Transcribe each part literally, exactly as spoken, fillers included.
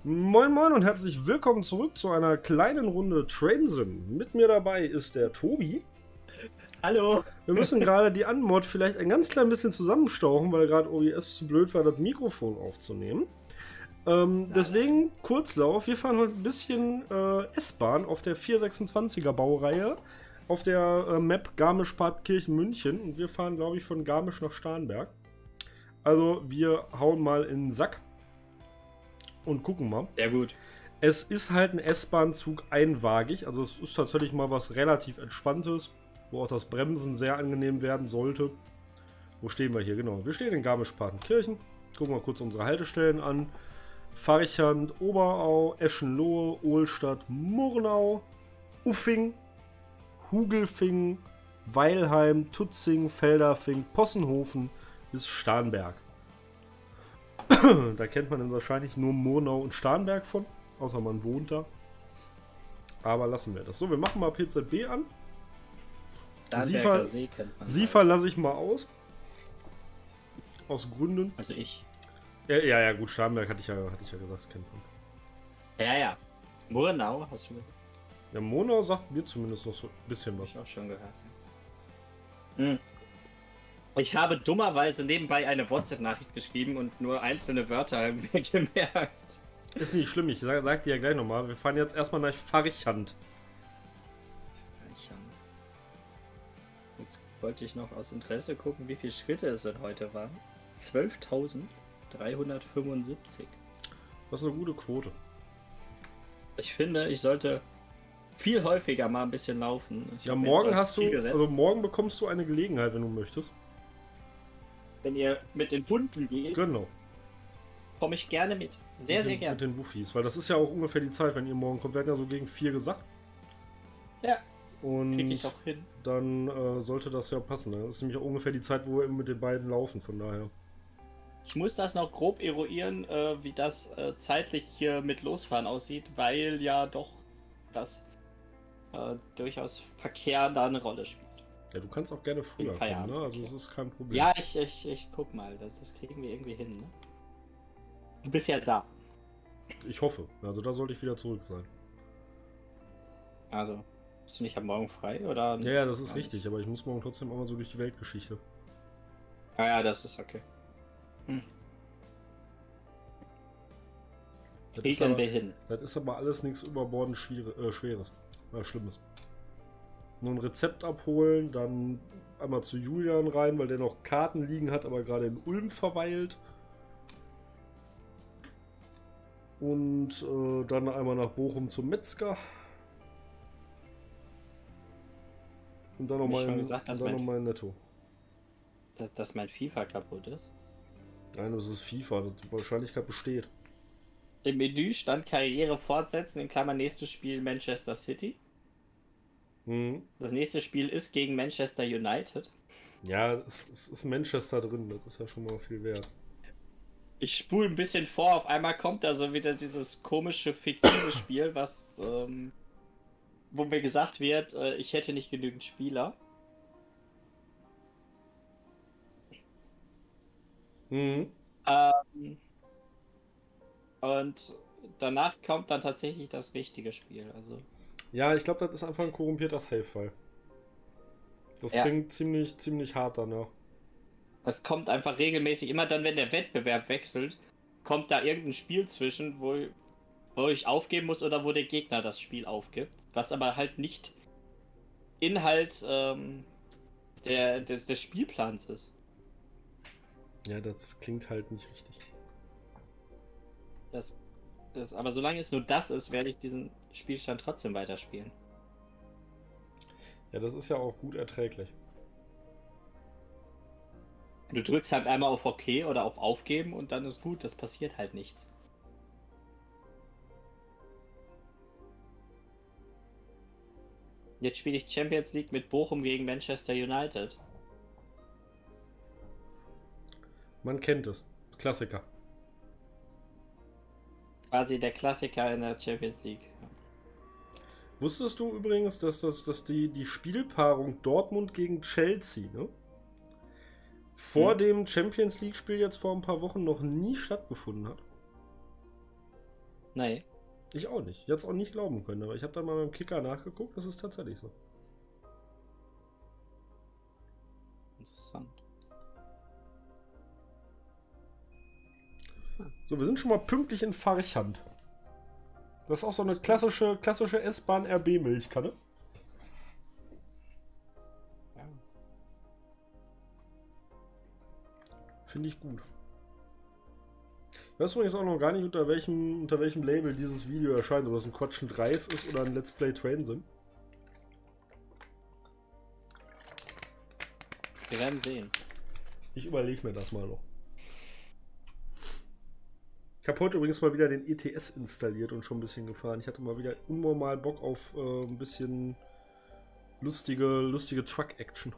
Moin Moin und herzlich willkommen zurück zu einer kleinen Runde Trainsim. Mit mir dabei ist der Tobi. Hallo. Wir müssen gerade die Anmod vielleicht ein ganz klein bisschen zusammenstauchen, weil gerade O B S zu blöd war, das Mikrofon aufzunehmen. Ähm, deswegen Kurzlauf. Wir fahren heute ein bisschen äh, S-Bahn auf der vierhundertsechsundzwanziger Baureihe auf der äh, Map Garmisch-Partenkirchen München und wir fahren, glaube ich, von Garmisch nach Starnberg. Also wir hauen mal in den Sack und gucken mal. Sehr gut. Es ist halt ein S-Bahn-Zug einwagig, also es ist tatsächlich mal was relativ Entspanntes, wo auch das Bremsen sehr angenehm werden sollte. Wo stehen wir hier? Genau, wir stehen in Garmisch-Partenkirchen. Gucken wir kurz unsere Haltestellen an. Farchand, Oberau, Eschenlohe, Ohlstadt, Murnau, Uffing, Hugelfing, Weilheim, Tutzing, Feldafing, Possenhofen bis Starnberg. Da kennt man dann wahrscheinlich nur Murnau und Starnberg von, außer man wohnt da. Aber lassen wir das. So, wir machen mal P Z B an. Starnberger See kennt man. Siefer lasse ich mal aus. Aus Gründen. Also ich. Ja, ja, ja, gut, Starnberg hatte ich ja, hatte ich ja gesagt, kennt man. Ja, ja. Murnau hast du Ja, Murnau sagt mir zumindest noch so ein bisschen was. ich auch schon gehört. Hm. Ich habe dummerweise nebenbei eine WhatsApp-Nachricht geschrieben und nur einzelne Wörter mir gemerkt. Ist nicht schlimm, ich sag, sag dir ja gleich nochmal. Wir fahren jetzt erstmal nach Farchand. Jetzt wollte ich noch aus Interesse gucken, wie viele Schritte es denn heute waren. zwölftausenddreihundertfünfundsiebzig. Das ist eine gute Quote. Ich finde, ich sollte viel häufiger mal ein bisschen laufen. Ich Ja, hab mir morgen jetzt so als hast du, Ziel gesetzt, also morgen bekommst du eine Gelegenheit, wenn du möchtest. wenn ihr mit den Hunden geht, Genau. komme ich gerne mit. Sehr, mit sehr den, gerne. Mit den Wuffis, weil das ist ja auch ungefähr die Zeit, wenn ihr morgen kommt. Wir hatten ja so gegen vier gesagt. Ja, Und kriege ich auch hin. dann äh, sollte das ja passen. Ne? Das ist nämlich auch ungefähr die Zeit, wo wir mit den beiden laufen, von daher. Ich muss das noch grob eruieren, äh, wie das äh, zeitlich hier mit Losfahren aussieht, weil ja doch das äh, durchaus Verkehr da eine Rolle spielt. Ja, du kannst auch gerne früher kommen, Feierabend, ne? Also okay. es ist kein Problem. Ja, ich, ich, ich guck mal, das, das kriegen wir irgendwie hin. Ne? Du bist ja da. Ich hoffe. Also da sollte ich wieder zurück sein. Also, bist du nicht am Morgen frei? Oder? Ja, ja, das ist richtig, aber ich muss morgen trotzdem auch mal so durch die Weltgeschichte. Ah ja, das ist okay. Hm. Das ist, Kriegen aber, wir hin. das ist aber alles nichts überbordend Schwieres, äh, Schweres. Äh, Schlimmes. Nur ein Rezept abholen, dann einmal zu Julian rein, weil der noch Karten liegen hat, aber gerade in Ulm verweilt. Und äh, dann einmal nach Bochum zum Metzger. Und dann Hab ich nochmal schon in, gesagt, dass und dann mein- noch mal in Netto. Dass, dass mein FIFA kaputt ist. Nein, das ist FIFA, die Wahrscheinlichkeit besteht. Im Menü stand Karriere fortsetzen, in Klammern nächstes Spiel Manchester City. Mhm. Das nächste Spiel ist gegen Manchester United. Ja, es, es ist Manchester drin, das ist ja schon mal viel wert. Ich spule ein bisschen vor, auf einmal kommt da so wieder dieses komische, fiktive Spiel, was, ähm, wo mir gesagt wird, äh, ich hätte nicht genügend Spieler. Mhm. Ähm, und danach kommt dann tatsächlich das richtige Spiel. Also Ja, ich glaube, das ist einfach ein korrumpierter Save-File. Das Ja. klingt ziemlich, ziemlich hart danach. es kommt einfach regelmäßig, immer dann, wenn der Wettbewerb wechselt, kommt da irgendein Spiel zwischen, wo, wo ich aufgeben muss oder wo der Gegner das Spiel aufgibt. Was aber halt nicht Inhalt ähm, der, des, des Spielplans ist. Ja, das klingt halt nicht richtig. Das, das, aber solange es nur das ist, werde ich diesen Spielstand trotzdem weiterspielen. Ja, das ist ja auch gut erträglich. Du drückst halt einmal auf OK oder auf Aufgeben und dann ist gut, das passiert halt nichts. Jetzt spiele ich Champions League mit Bochum gegen Manchester United. Man kennt es. Klassiker. Quasi der Klassiker in der Champions League. Wusstest du übrigens, dass, das, dass die, die Spielpaarung Dortmund gegen Chelsea, ne? vor Hm. dem Champions League-Spiel jetzt vor ein paar Wochen noch nie stattgefunden hat? Nee. Ich auch nicht. Ich hätte es auch nicht glauben können, aber ich habe da mal beim Kicker nachgeguckt, das ist tatsächlich so. Interessant. So, wir sind schon mal pünktlich in Farchand. Das ist auch so eine klassische, klassische S-Bahn-R B-Milchkanne. Ja. Finde ich gut. Ich weiß übrigens auch noch gar nicht, unter welchem, unter welchem Label dieses Video erscheint. Ob das ein Quatschen Drive ist oder ein Let's Play Train Sim. Wir werden sehen. Ich überlege mir das mal noch. Ich habe heute übrigens mal wieder den E T S installiert und schon ein bisschen gefahren. Ich hatte mal wieder unnormal Bock auf äh, ein bisschen lustige, lustige Truck-Action.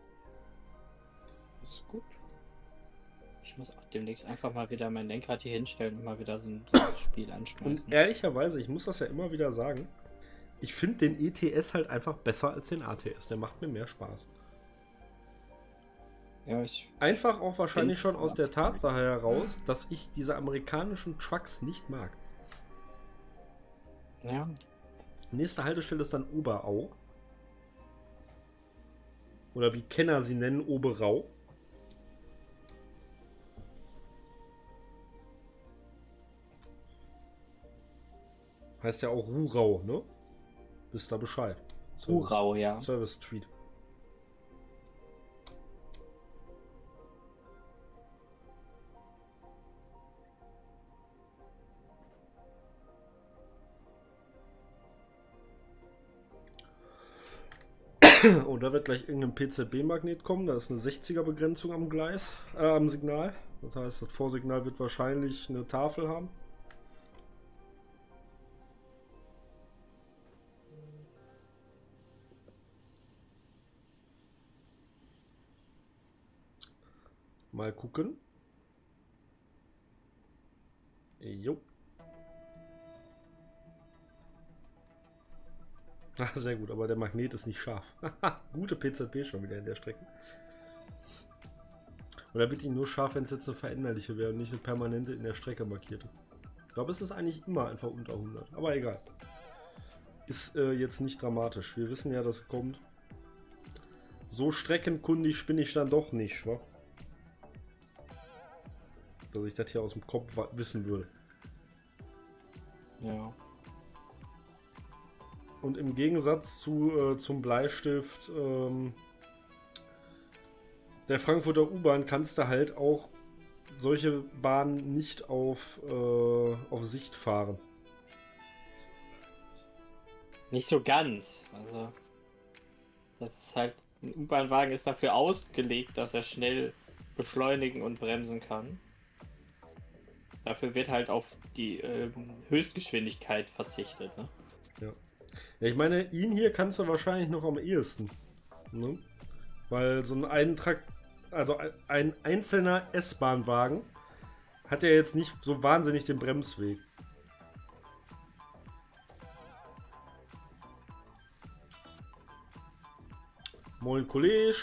Das ist gut. Ich muss auch demnächst einfach mal wieder mein Lenkrad hier hinstellen und mal wieder so ein Spiel anschmeißen. Und ehrlicherweise, ich muss das ja immer wieder sagen, ich finde den E T S halt einfach besser als den A T S. Der macht mir mehr Spaß. Ja, ich Einfach auch wahrscheinlich Find- schon aus der Tatsache heraus, dass ich diese amerikanischen Trucks nicht mag. Ja. Nächste Haltestelle ist dann Oberau. Oder wie Kenner sie nennen, Oberau. Heißt ja auch Rurau, ne? Wisst da Bescheid. Urau, ja. Service Street. Und da wird gleich irgendein P C B-Magnet kommen. Da ist eine sechziger-Begrenzung am Gleis, äh, am Signal. Das heißt, das Vorsignal wird wahrscheinlich eine Tafel haben. Mal gucken. Jo. Ah, sehr gut, aber der Magnet ist nicht scharf. Gute P Z P schon wieder in der Strecke. Oder bitte ihn nur scharf, wenn es jetzt eine veränderliche wäre und nicht eine permanente in der Strecke markierte. Ich glaube, es ist eigentlich immer einfach unter hundert. Aber egal. Ist äh, jetzt nicht dramatisch. Wir wissen ja, dass kommt. So streckenkundig bin ich dann doch nicht, wa? Dass ich das hier aus dem Kopf wissen würde. Ja. Und im Gegensatz zu, äh, zum Bleistift ähm, der Frankfurter U-Bahn kannst du halt auch solche Bahnen nicht auf, äh, auf Sicht fahren. Nicht so ganz. Also, das ist halt, ein U-Bahn-Wagen ist dafür ausgelegt, dass er schnell beschleunigen und bremsen kann. Dafür wird halt auf die ähm, Höchstgeschwindigkeit verzichtet, ne? Ja. Ja, ich meine, ihn hier kannst du wahrscheinlich noch am ehesten. Ne? Weil so ein Eintrag, also ein einzelner S-Bahn-Wagen hat ja jetzt nicht so wahnsinnig den Bremsweg. Moin, Kollege.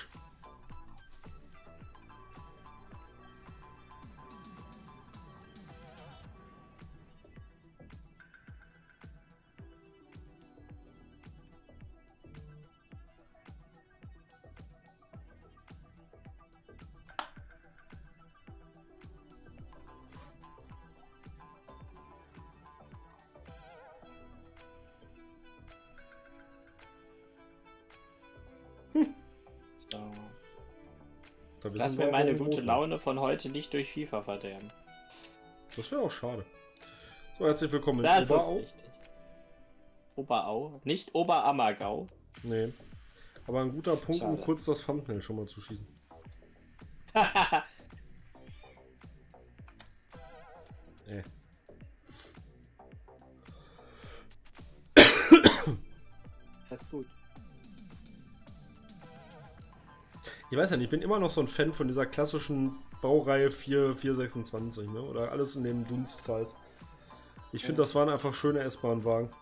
So. Da wissen Lass wir mir auch, meine wo wir gute groß Laune von heute nicht durch FIFA verderben. sind. Das wäre auch schade. So, herzlich willkommen in Das Oberau. ist richtig. Oberau, nicht Oberammergau. Nee. Aber ein guter Punkt, um Schade. kurz das Thumbnail schon mal zu schießen. Äh. Das ist gut. Ich weiß ja nicht, ich bin immer noch so ein Fan von dieser klassischen Baureihe vier vier sechsundzwanzig, ne? Oder alles in dem Dunstkreis. Ich finde, Ja. das waren einfach schöne S-Bahn-Wagen.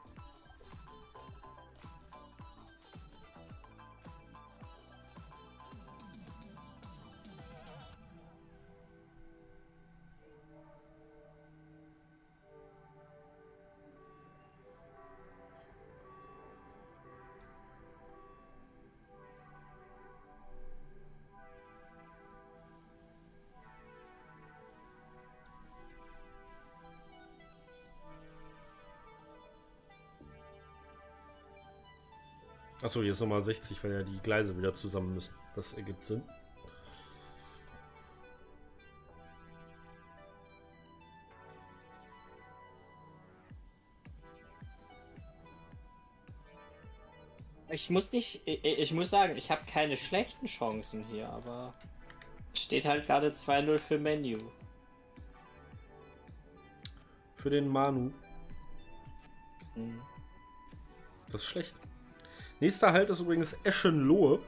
Achso, hier ist nochmal sechzig, weil ja die Gleise wieder zusammen müssen. Das ergibt Sinn. Ich muss nicht, ich, ich muss sagen, ich habe keine schlechten Chancen hier, aber steht halt gerade zwei null für Menu. Für den Manu. Hm. Das ist schlecht. Nächster Halt ist übrigens Eschenlohe.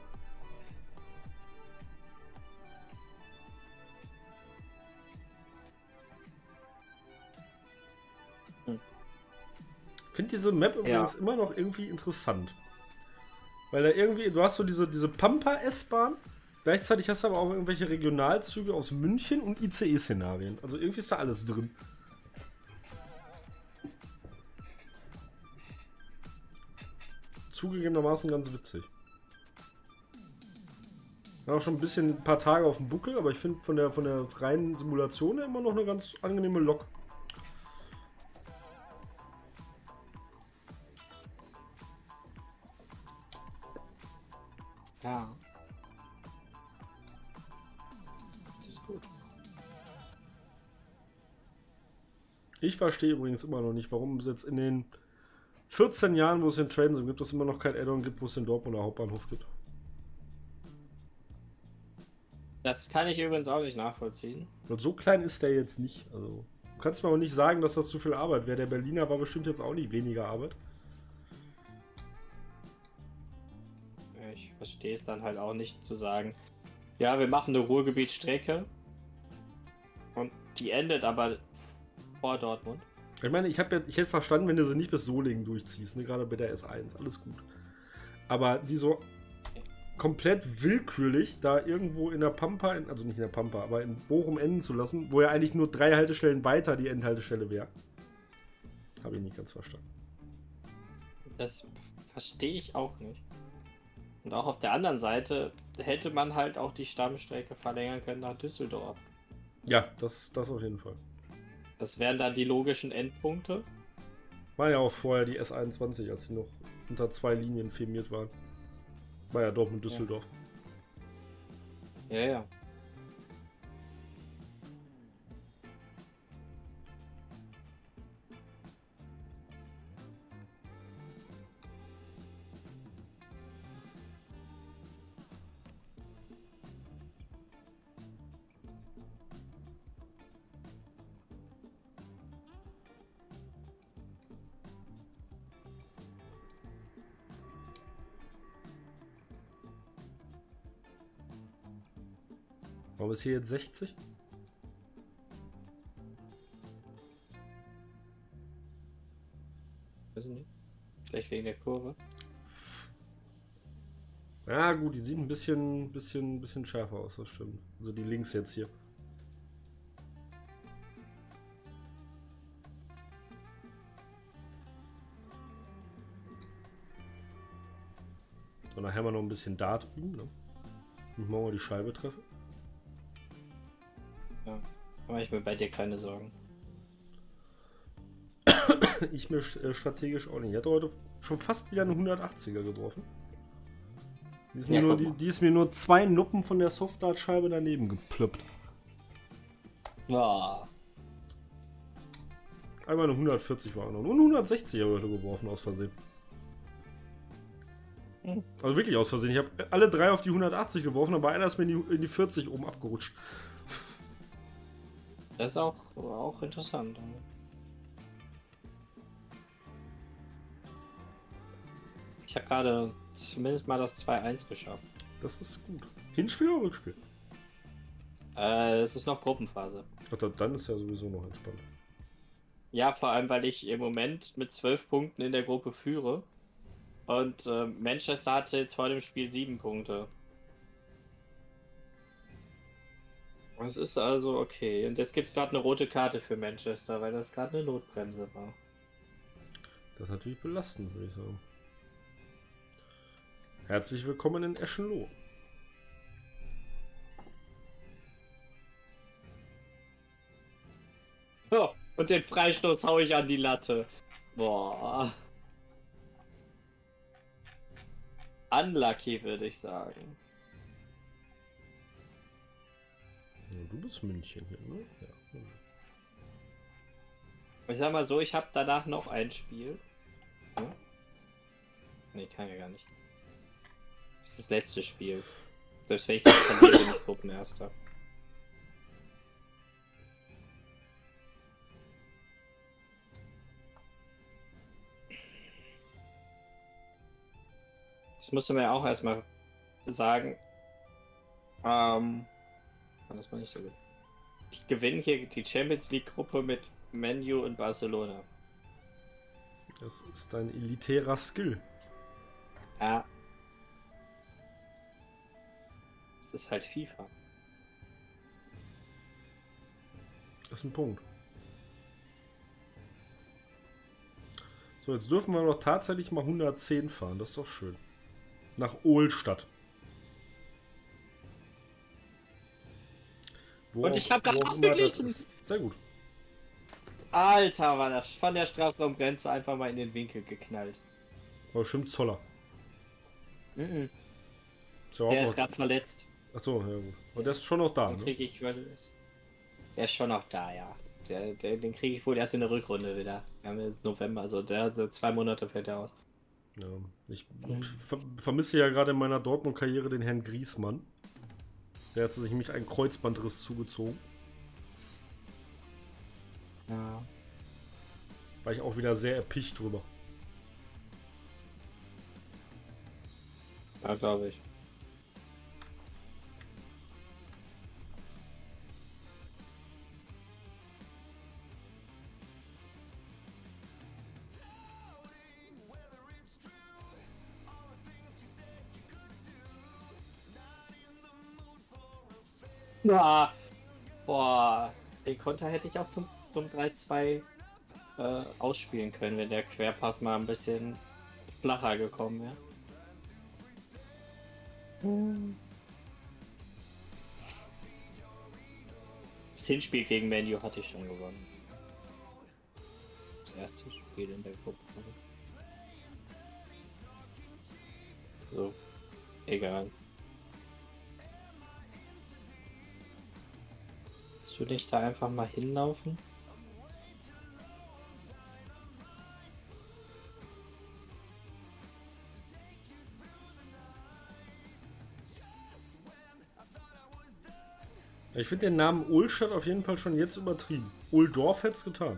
Hm. Ich finde diese Map übrigens Ja. immer noch irgendwie interessant. Weil da irgendwie, du hast so diese, diese Pampa-S-Bahn, gleichzeitig hast du aber auch irgendwelche Regionalzüge aus München und I C E-Szenarien. Also irgendwie ist da alles drin. Zugegebenermaßen ganz witzig. Ja, auch schon ein bisschen ein paar Tage auf dem Buckel, aber ich finde von der, von der reinen Simulation her immer noch eine ganz angenehme Lok. Ja. Das ist gut. Ich verstehe übrigens immer noch nicht, warum es jetzt in den vierzehn Jahren, wo es den Train Sim gibt, es immer noch kein Add-on gibt, wo es den Dortmunder Hauptbahnhof gibt. Das kann ich übrigens auch nicht nachvollziehen. Und so klein ist der jetzt nicht. Also, du kannst mir aber nicht sagen, dass das zu viel Arbeit wäre. Der Berliner war bestimmt jetzt auch nicht weniger Arbeit. Ich verstehe es dann halt auch nicht zu sagen, ja, wir machen eine Ruhrgebietsstrecke und die endet aber vor Dortmund. Ich meine, ich, hab ja, ich hätte verstanden, wenn du sie nicht bis Solingen durchziehst, ne? Gerade bei der S eins, alles gut. Aber die so komplett willkürlich da irgendwo in der Pampa, in, also nicht in der Pampa, aber in Bochum enden zu lassen, wo ja eigentlich nur drei Haltestellen weiter die Endhaltestelle wäre. Habe ich nicht ganz verstanden. Das verstehe ich auch nicht. Und auch auf der anderen Seite hätte man halt auch die Stammstrecke verlängern können nach Düsseldorf. Ja, das, das auf jeden Fall. Das wären dann die logischen Endpunkte. War ja auch vorher die S einundzwanzig, als sie noch unter zwei Linien firmiert waren. War ja Dortmund-Düsseldorf. Ja, ja. Warum ist hier jetzt sechzig? Weiß ich nicht. Vielleicht wegen der Kurve. Ja gut, die sieht ein bisschen, bisschen, bisschen schärfer aus, das stimmt. Also die links jetzt hier. So, nachher haben wir noch ein bisschen da drüben, ne? Und morgen mal die Scheibe treffen. Ja. Aber ich mir bei dir keine Sorgen. Ich mir äh, strategisch auch nicht. Ich hatte heute schon fast wieder eine hundertachtziger geworfen. Die ist, mir Ja, nur, guck die, mal. die ist mir nur zwei Nuppen von der Softdart-Scheibe daneben geplöppt. Ja. Einmal eine hundertvierzig war auch noch. Und eine hundertsechziger heute geworfen, aus Versehen. Hm. Also wirklich aus Versehen. Ich habe alle drei auf die hundertachtzig geworfen, aber einer ist mir in die, in die vierzig oben abgerutscht. Das ist auch, auch interessant. Ich habe gerade zumindest mal das zwei eins geschafft. Das ist gut. Hinspiel oder Rückspiel? Äh, es ist noch Gruppenphase. Ach, dann ist ja sowieso noch entspannt. Ja, vor allem, weil ich im Moment mit zwölf Punkten in der Gruppe führe. Und äh, Manchester hatte jetzt vor dem Spiel sieben Punkte. Das ist also okay. Und jetzt gibt es gerade eine rote Karte für Manchester, weil das gerade eine Notbremse war. Das ist natürlich belastend, würde ich sagen. Herzlich willkommen in Eschenlohe. Oh, und den Freistoß hau ich an die Latte. Boah. unlucky, würde ich sagen. Ja, du bist München hier, ne? Ja. Ich sag mal so, ich habe danach noch ein Spiel. Hm? Nee, kann ja gar nicht. Das ist das letzte Spiel. Selbst wenn ich das verliere, bin ich Gruppenerster. Das musst du mir auch erstmal sagen. Ähm, das war nicht so gut. Ich gewinne hier die Champions League Gruppe mit Man U und Barcelona. Das ist ein elitärer Skill. Ja. Das ist halt FIFA. Das ist ein Punkt. So, jetzt dürfen wir doch tatsächlich mal hundertzehn fahren. Das ist doch schön. Nach Ohlstadt. Wo Und auch, ich habe gerade wo auch immer das ausgeglichen. ist. Sehr gut. Alter, war das von der Strafraumgrenze einfach mal in den Winkel geknallt. Aber bestimmt Zoller. Mhm. Ist ja auch Der noch- ist gerade verletzt. Achso, ja gut. Aber der ist schon noch da, Den ne? krieg ich, weil das- Der ist schon noch da, ja. Der, der, den kriege ich wohl erst in der Rückrunde wieder. Wir haben jetzt November, also der, der zwei Monate fällt er aus. Ja, ich ver vermisse ja gerade in meiner Dortmund-Karriere den Herrn Griesmann. Der hat sich nämlich einen Kreuzbandriss zugezogen. Ja. War ich auch wieder sehr erpicht drüber. Ja, glaube ich. Ja. Boah, den Konter hätte ich auch zum, zum drei zwei äh, ausspielen können, wenn der Querpass mal ein bisschen flacher gekommen wäre. Das Hinspiel gegen Man U hatte ich schon gewonnen. Das erste Spiel in der Gruppe. So, egal. Willst du nicht da einfach mal hinlaufen? Ich finde den Namen Ohlstadt auf jeden Fall schon jetzt übertrieben. Ohldorf hätte es getan.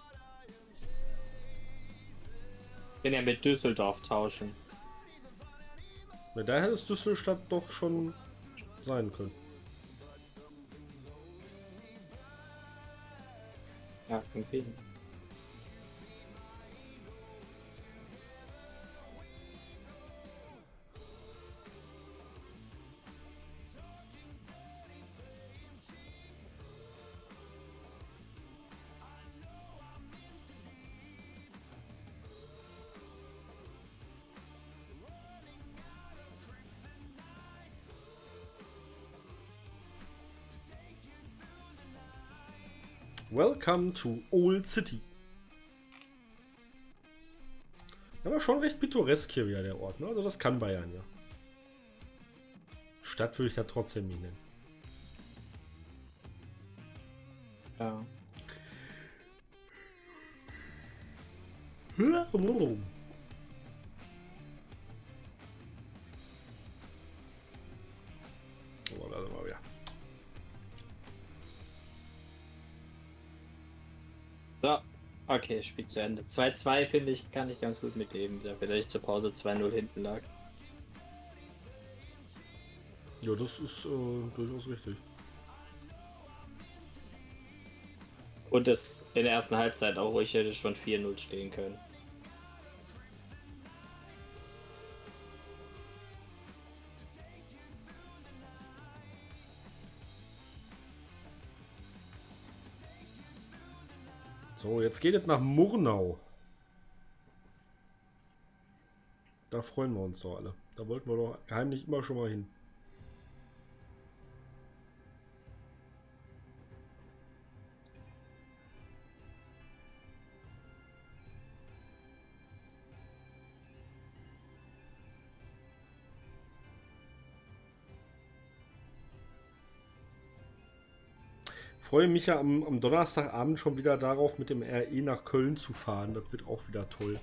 Ich kann ja mit Düsseldorf tauschen. Ja, da hätte es Düsselstadt doch schon sein können. Ja, irgendwie. Welcome to Old City. Aber schon recht pittoresk hier wieder der Ort, ne? Also das kann Bayern ja. Stadt würde ich da trotzdem nicht nennen. Ja. Oh, da sind wir wieder. So, okay, Spiel zu Ende. zwei zwei finde ich, kann ich ganz gut mitleben, dafür, dass ich zur Pause zwei null hinten lag. Ja, das ist äh, durchaus richtig. Und es in der ersten Halbzeit auch ruhig hätte schon vier null stehen können. So, jetzt geht es nach Murnau. Da freuen wir uns doch alle. Da wollten wir doch heimlich immer schon mal hin. freue mich ja am, am Donnerstagabend schon wieder darauf, mit dem R E nach Köln zu fahren. Das wird auch wieder toll.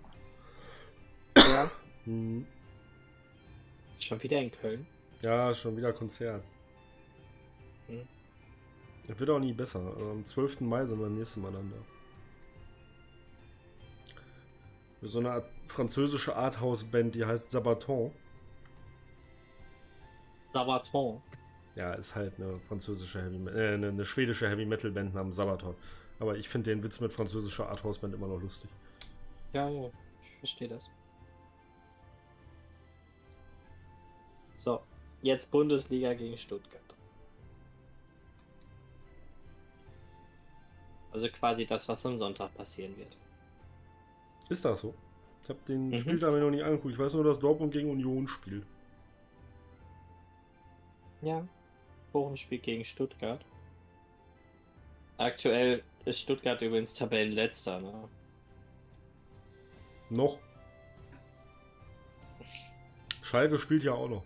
Ja. Hm. Schon wieder in Köln? Ja, schon wieder Konzert. Hm. Das wird auch nie besser. Also am zwölften Mai sind wir das nächste Mal dann da. So eine Art französische Arthouse-Band, die heißt Sabaton. Sabaton. Ja, ist halt eine französische Heavy äh, eine, eine schwedische Heavy Metal Band namens Sabaton. Aber ich finde den Witz mit französischer Arthouse Band immer noch lustig. Ja, ja, ich verstehe das. So, jetzt Bundesliga gegen Stuttgart. Also quasi das, was am Sonntag passieren wird. Ist das so? Ich habe den Mhm. Spieltag mir noch nicht angeguckt. Ich weiß nur, dass Dortmund gegen Union spielt. Ja, Bochum spielt gegen Stuttgart. Aktuell ist Stuttgart übrigens Tabellenletzter, ne? Noch. Schalke spielt ja auch noch.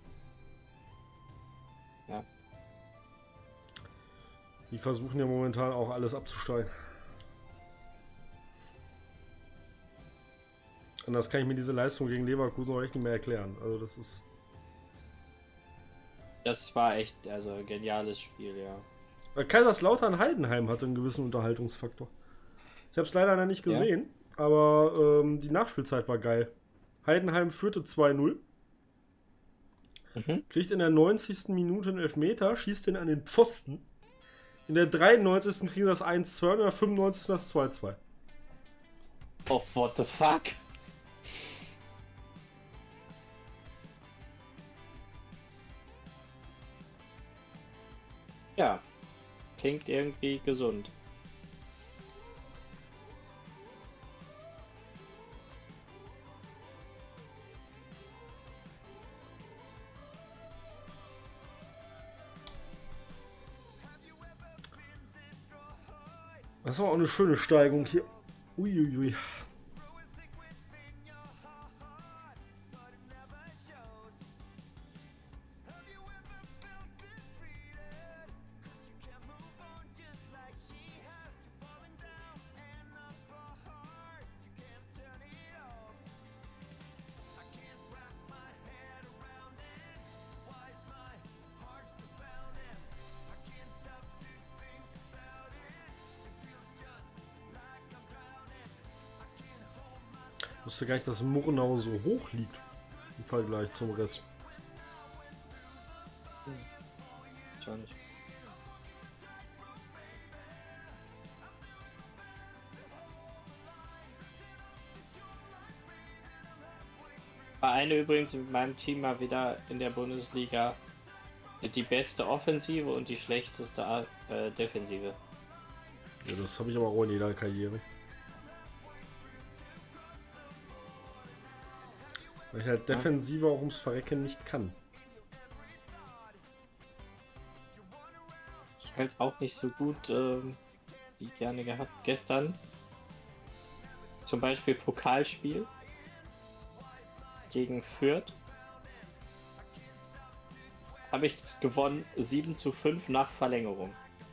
Ja. Die versuchen ja momentan auch alles abzusteigen. Anders kann ich mir diese Leistung gegen Leverkusen auch echt nicht mehr erklären. Also das ist... Das war echt, also ein geniales Spiel, ja. Kaiserslautern-Heidenheim hatte einen gewissen Unterhaltungsfaktor. Ich habe es leider noch nicht gesehen, ja. aber ähm, die Nachspielzeit war geil. Heidenheim führte zwei null. Mhm. Kriegt in der neunzigsten Minute einen Elfmeter, schießt den an den Pfosten. In der dreiundneunzigsten kriegen das eins zwei und in der fünfundneunzigsten das zwei zwei. Oh, what the fuck? Ja, klingt irgendwie gesund. Das war auch eine schöne Steigung hier. Uiuiui. Ich wusste gar nicht, dass Murnau so hoch liegt im Vergleich zum Rest. Hm. Schau nicht. Vereine übrigens mit meinem Team mal wieder in der Bundesliga die beste Offensive und die schlechteste äh, Defensive. Ja, das habe ich aber auch in jeder Karriere. Weil ich halt Defensive auch ums Verrecken nicht kann. Ich halt auch nicht so gut ähm, wie gerne gehabt. Gestern zum Beispiel Pokalspiel gegen Fürth. Habe ich gewonnen sieben zu fünf nach Verlängerung.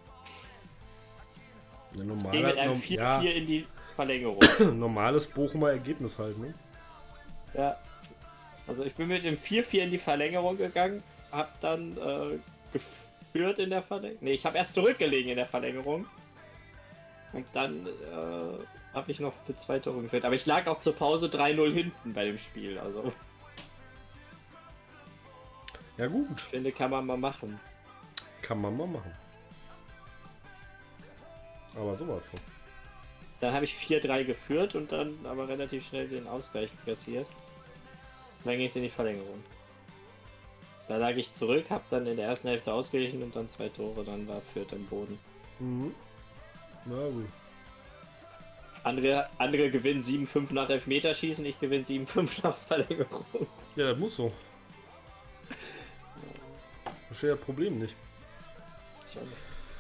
Ja, es ging mit einem vier vier ja. in die Verlängerung. Normales Bochumer Ergebnis halt, ne? Ja. Also ich bin mit dem vier vier in die Verlängerung gegangen, hab dann äh, geführt in der Verlängerung. Ne, ich habe erst zurückgelegen in der Verlängerung. Und dann äh, habe ich noch mit zwei Tore geführt. Aber ich lag auch zur Pause drei null hinten bei dem Spiel. Also. Ja gut. Ich finde, kann man mal machen. Kann man mal machen. Aber so was von. Dann habe ich vier drei geführt und dann aber relativ schnell den Ausgleich kassiert. Dann ging es in die Verlängerung. Da lag ich zurück, habe dann in der ersten Hälfte ausgeglichen und dann zwei Tore, dann war Fürth im Boden. Mhm. Na gut. Andere, andere gewinnen sieben fünf nach Elfmeterschießen, ich gewinne sieben fünf nach Verlängerung. Ja, das muss so. Verstehe das Problem nicht. Ich auch nicht.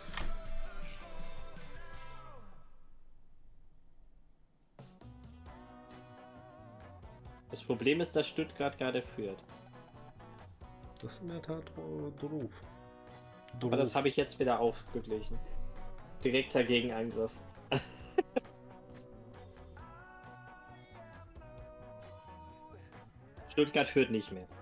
Das Problem ist, dass Stuttgart gerade führt. Das ist in der Tat doof. Aber das habe ich jetzt wieder aufgeglichen. Direkter Gegenangriff. Stuttgart führt nicht mehr.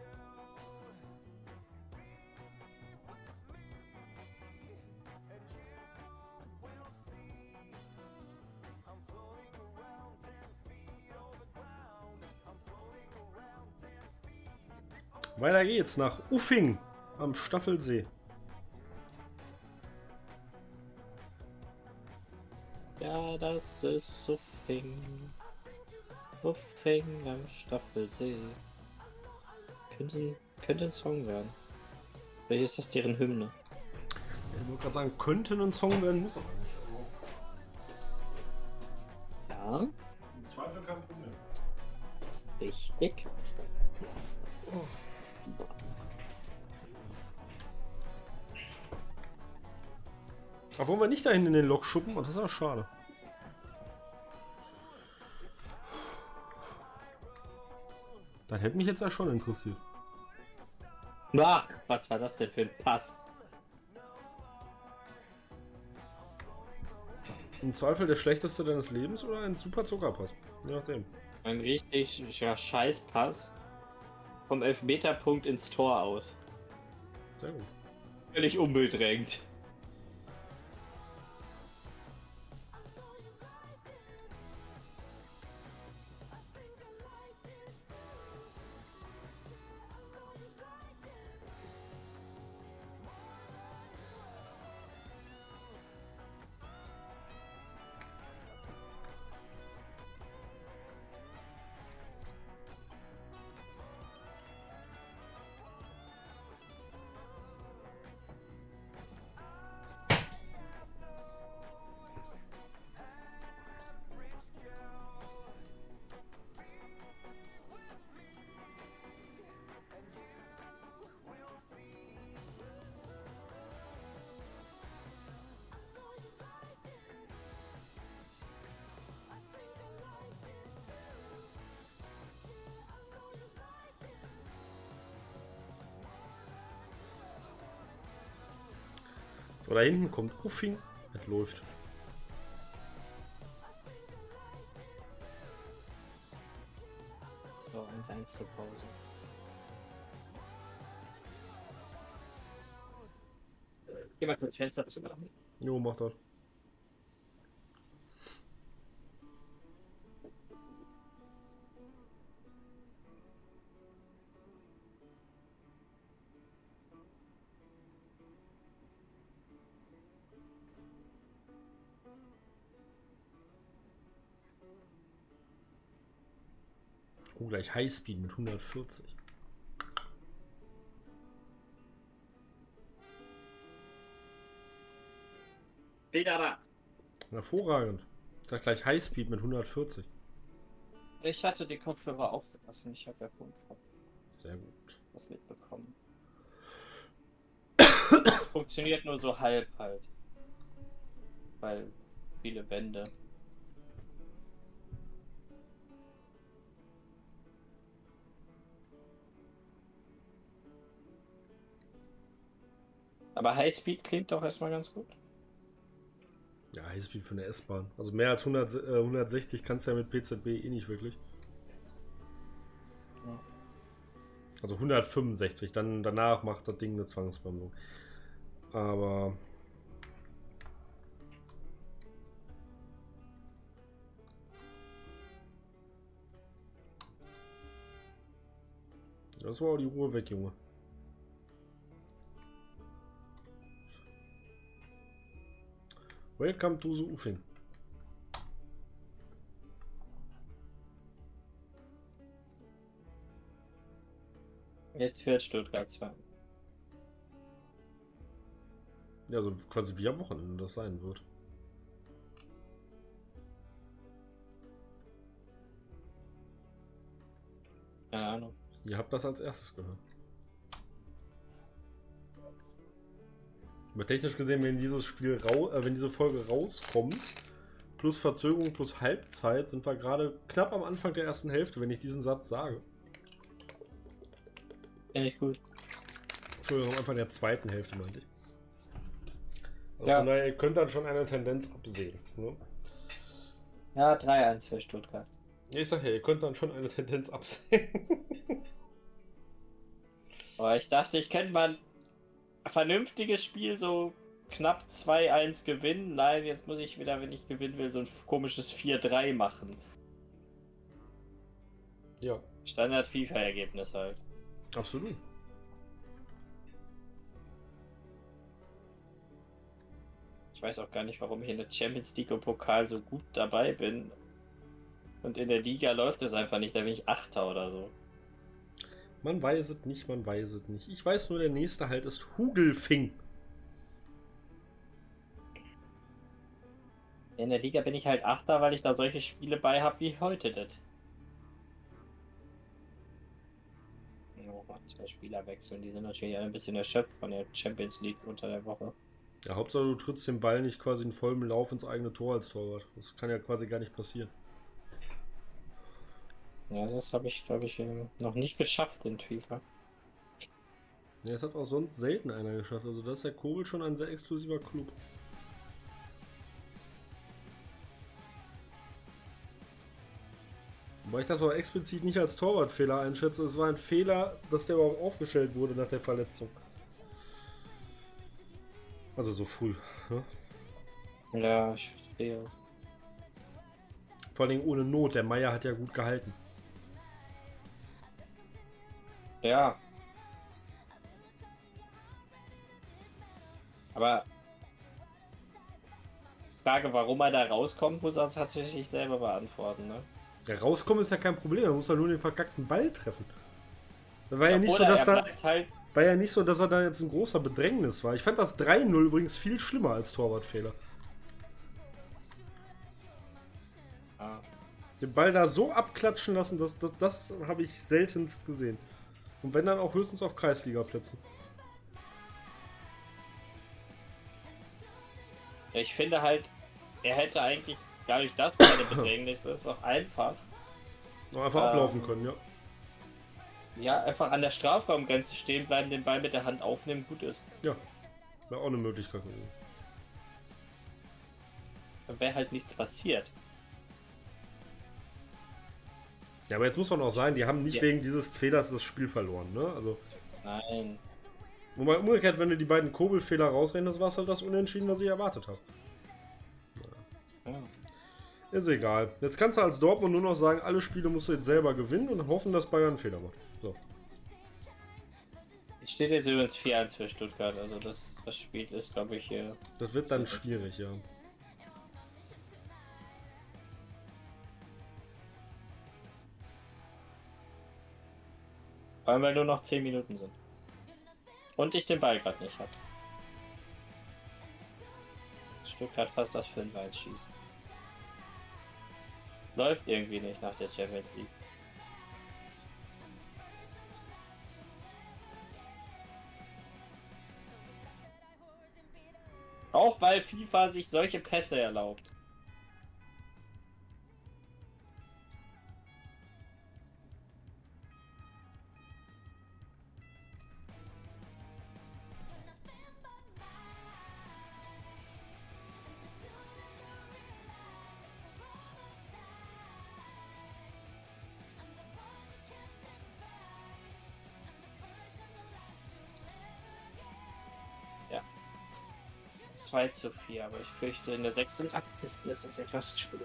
Weiter geht's nach Uffing am Staffelsee. Ja, das ist Uffing. Uffing am Staffelsee. Könnte, könnte ein Song werden. Vielleicht ist das deren Hymne. Ich wollte gerade sagen, könnte ein Song werden, muss aber nicht. Ja. Im Zweifel kein Problem. Richtig. Oh. Aber wollen wir nicht dahin in den Lok schuppen? Und das ist ja schade. Das hätte mich jetzt ja schon interessiert. Ach, was war das denn für ein Pass? Im Zweifel der schlechteste deines Lebens oder ein super Zuckerpass? Je nachdem. Ein richtig ja, Scheißpass vom Elfmeterpunkt ins Tor aus. Sehr gut. Völlig unbedrängt. So, da hinten kommt Uffing. Es läuft. So, eins eins zur Pause. Geh mal kurz Fenster zu machen. Jo, mach das. Oh, gleich Highspeed mit hundertvierzig. Wieder da. Hervorragend. Ich sag gleich Highspeed mit hundertvierzig. Ich hatte die Kopfhörer aufgelassen. Ich habe ja vorhin Sehr gut. was mitbekommen. Funktioniert nur so halb halt. Weil viele Wände. Aber Highspeed klingt doch erstmal ganz gut. Ja, Highspeed für eine S-Bahn. Also mehr als hundert, äh, hundertsechzig kannst du ja mit P Z B eh nicht wirklich. Ja. Also hundertfünfundsechzig, dann danach macht das Ding eine Zwangsbremsung. Aber das war auch die Ruhe weg, Junge. Welcome to the Uffing. Jetzt fährt Stuttgart zwei. Ja, so quasi wie am Wochenende das sein wird. Keine Ahnung. Ihr habt das als erstes gehört. Aber technisch gesehen, wenn dieses Spiel rau äh, wenn diese Folge rauskommt, plus Verzögerung plus Halbzeit, sind wir gerade knapp am Anfang der ersten Hälfte, wenn ich diesen Satz sage. Finde ich gut. Entschuldigung, am Anfang der zweiten Hälfte meinte ich. Also Ja. von daher, ihr könnt dann schon eine Tendenz absehen. Ne? Ja, drei eins für Stuttgart. Ich sag ja, ihr könnt dann schon eine Tendenz absehen. Aber ich dachte, ich könnte mal ein vernünftiges Spiel so knapp zwei eins gewinnen. Nein, jetzt muss ich wieder, wenn ich gewinnen will, so ein komisches vier drei machen. Ja, Standard FIFA-Ergebnis halt. absolut. Ich weiß auch gar nicht, warum ich in der Champions League und Pokal so gut dabei bin. Und in der Liga läuft es einfach nicht, da bin ich Achter oder so. Man weiß es nicht, man weiß es nicht. Ich weiß nur, der nächste halt ist Hugelfing. In der Liga bin ich halt Achter, weil ich da solche Spiele bei habe wie heute das. Oh, zwei Spieler wechseln, die sind natürlich alle ein bisschen erschöpft von der Champions League unter der Woche. Ja, Hauptsache du trittst den Ball nicht quasi in vollem Lauf ins eigene Tor als Torwart. Das kann ja quasi gar nicht passieren. Ja, das habe ich, glaube ich, noch nicht geschafft in FIFA. Ja, das hat auch sonst selten einer geschafft. Also das ist der Kobel schon ein sehr exklusiver Club. Wobei ich das auch explizit nicht als Torwartfehler einschätze. Es war ein Fehler, dass der überhaupt aufgestellt wurde nach der Verletzung. Also so früh. Ne? Ja, ich verstehe. Vor allem ohne Not. Der Meier hat ja gut gehalten. Ja. Aber Frage, warum er da rauskommt, muss er tatsächlich selber beantworten, ne? Ja, rauskommen ist ja kein Problem. Er muss ja nur den verkackten Ball treffen. Da war ja, nicht so, Oder dass er da, bleibt halt. war ja nicht so, dass er da jetzt ein großer Bedrängnis war. Ich fand das drei null übrigens viel schlimmer als Torwartfehler. Ah. Den Ball da so abklatschen lassen, das, das, das habe ich seltenst gesehen. Und wenn dann auch höchstens auf Kreisligaplätzen. Ich finde halt, er hätte eigentlich gar nicht das keine Bedrängnis, das ist auch einfach. Noch einfach Ähm. ablaufen können, ja. Ja, einfach an der Strafraumgrenze stehen bleiben, den Ball mit der Hand aufnehmen, gut ist. Ja, wäre auch eine Möglichkeit gewesen. Dann wäre halt nichts passiert. Ja, aber jetzt muss man auch sagen, die haben nicht Ja. wegen dieses Fehlers das Spiel verloren, ne? Also, Nein. wobei umgekehrt, wenn du die beiden Kobel-Fehler rausrechnest, war es halt das Unentschieden, was ich erwartet habe. Ja. Ist egal. Jetzt kannst du als Dortmund nur noch sagen, alle Spiele musst du jetzt selber gewinnen und hoffen, dass Bayern einen Fehler macht. So. Es steht jetzt übrigens vier eins für Stuttgart, also das, das Spiel ist, glaube ich, hier. Das wird dann schwierig, ja. Weil wir nur noch zehn Minuten sind. Und ich den Ball gerade nicht habe. Stuttgart fast das fünf eins schießen. Läuft irgendwie nicht nach der Champions League. Auch weil FIFA sich solche Pässe erlaubt. zwei zu vier, aber ich fürchte, in der sechsundachtzigsten ist es etwas schwierig.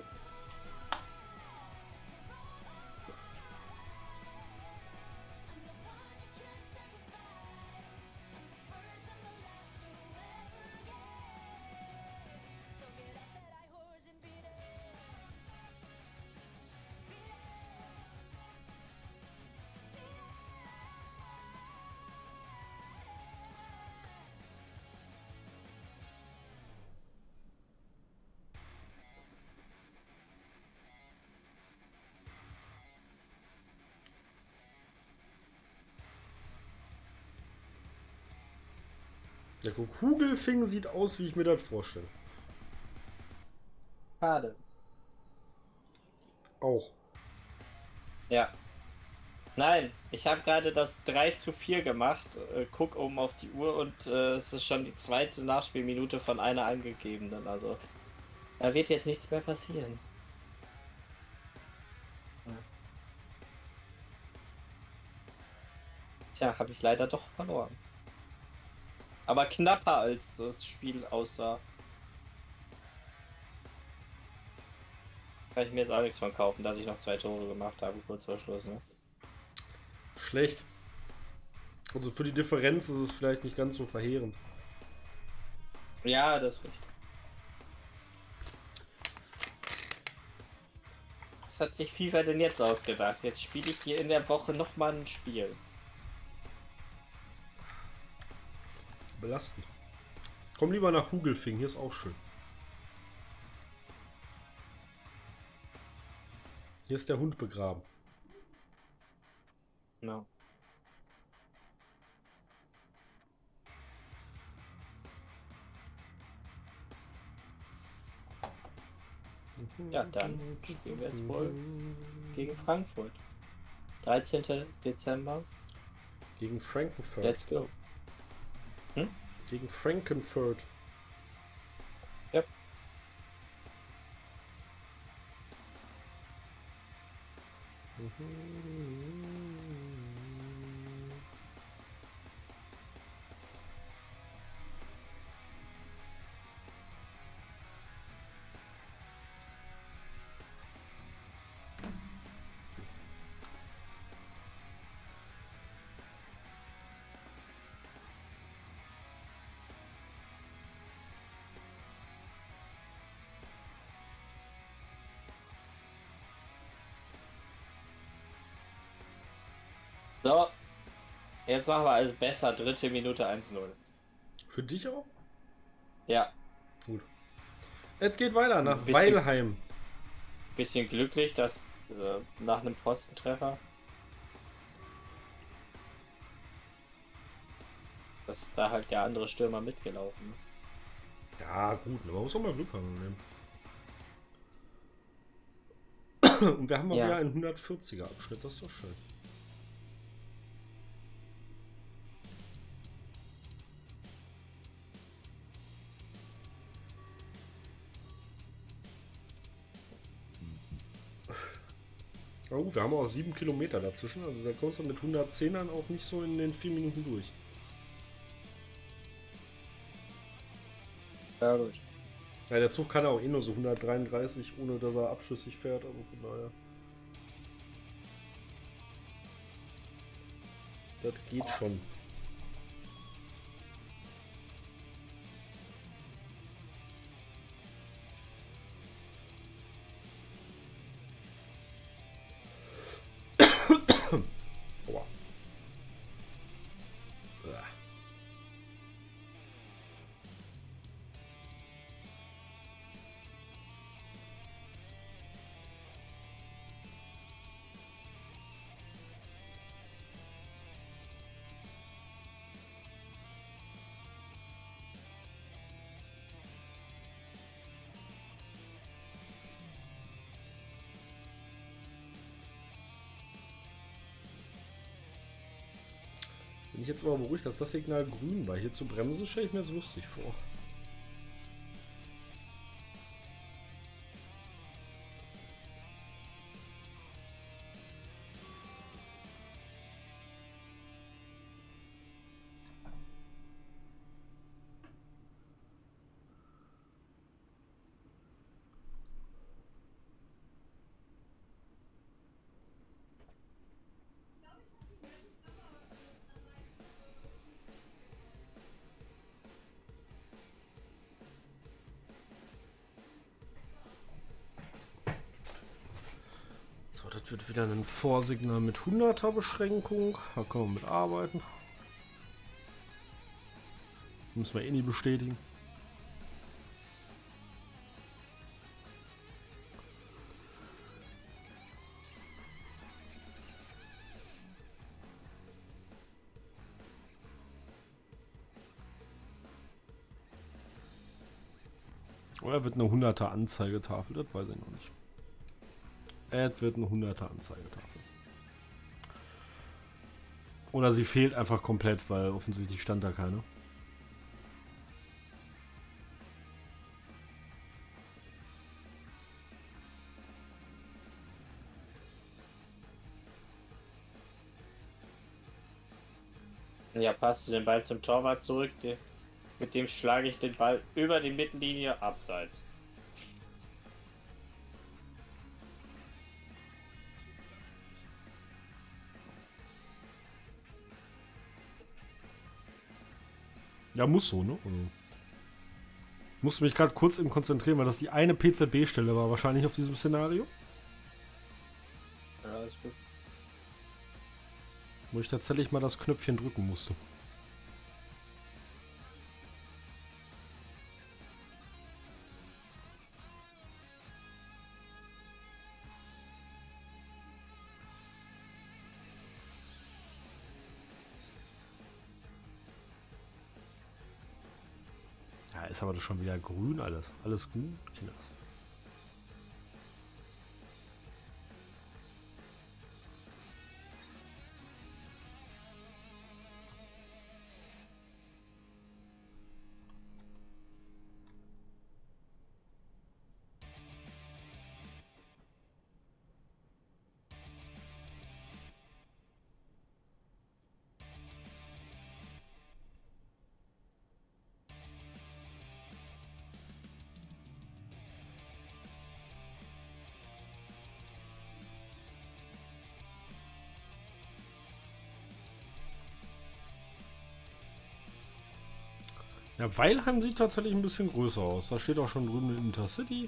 Der Kugelfing sieht aus, wie ich mir das vorstelle. Schade. Auch. Ja. Nein, ich habe gerade das drei zu vier gemacht. Äh, guck oben auf die Uhr und äh, es ist schon die zweite Nachspielminute von einer angegebenen. Also da wird jetzt nichts mehr passieren. Tja, habe ich leider doch verloren. Aber knapper als das Spiel aussah. Kann ich mir jetzt auch nichts von kaufen, dass ich noch zwei Tore gemacht habe, kurz vor Schluss, ne? Schlecht. Also für die Differenz ist es vielleicht nicht ganz so verheerend. Ja, das ist richtig. Was hat sich FIFA denn jetzt ausgedacht? Jetzt spiele ich hier in der Woche nochmal ein Spiel. Belastend. Komm lieber nach Hugelfing, hier ist auch schön. Hier ist der Hund begraben. No. Ja, dann spielen wir jetzt wohl gegen Frankfurt. dreizehnten Dezember. Gegen Frankenfurt. Let's go. Hm? Gegen Frankenfurt. Ja. So, jetzt machen wir alles besser. Dritte Minute eins null. Für dich auch? Ja. Gut. Es geht weiter nach Bisschen- Weilheim. Bisschen glücklich, dass äh, nach einem Pfostentreffer, dass da halt der andere Stürmer mitgelaufen ist. Ja, gut, aber man muss auch mal Glück haben. Und wir haben mal Ja. wieder einen hundertvierziger Abschnitt, das ist doch schön. Aber gut, wir haben auch sieben Kilometer dazwischen, also da kommst du mit hundertzehnern auch nicht so in den vier Minuten durch. Ja, gut. Ja, der Zug kann auch eh nur so hundertdreiunddreißig, ohne dass er abschüssig fährt, also von daher. Das geht schon. Aua. Uah. Bin ich jetzt aber beruhigt, dass das Signal grün war. Hier zu bremsen stelle ich mir das lustig vor. So, das wird wieder ein Vorsignal mit hunderter Beschränkung. Da können wir mit arbeiten. Müssen wir eh nie bestätigen. Oder wird eine hunderter Anzeigetafel? Das weiß ich noch nicht. Es wird eine hunderter Anzeigetafel. Oder sie fehlt einfach komplett, weil offensichtlich stand da keine. Ja, passt den Ball zum Torwart zurück. Mit dem schlage ich den Ball über die Mittellinie abseits. Ja, muss so, ne? Also, musste mich gerade kurz eben konzentrieren, weil das die eine P Z B-Stelle war, wahrscheinlich auf diesem Szenario. Ja, ist gut. Wo ich tatsächlich mal das Knöpfchen drücken musste. Ja, ist aber das schon wieder grün alles. Alles gut, Kinders. Ja, Weilheim sieht tatsächlich ein bisschen größer aus. Da steht auch schon drüben Intercity.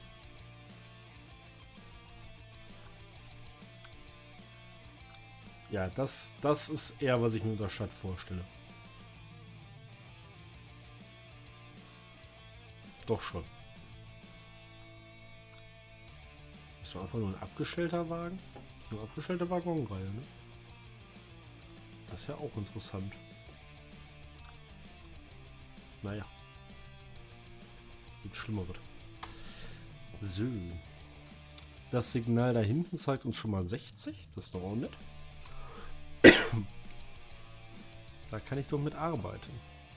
Ja, das, das ist eher, was ich mir unter Stadt vorstelle. Doch schon. Ist doch einfach nur ein abgestellter Wagen? Nur abgestellte Waggonreihe, ne? Das ist ja auch interessant. Naja. Gibt schlimmer wird. So. Das Signal da hinten zeigt uns schon mal sechzig. Das ist doch auch nett. Da kann ich doch mit arbeiten.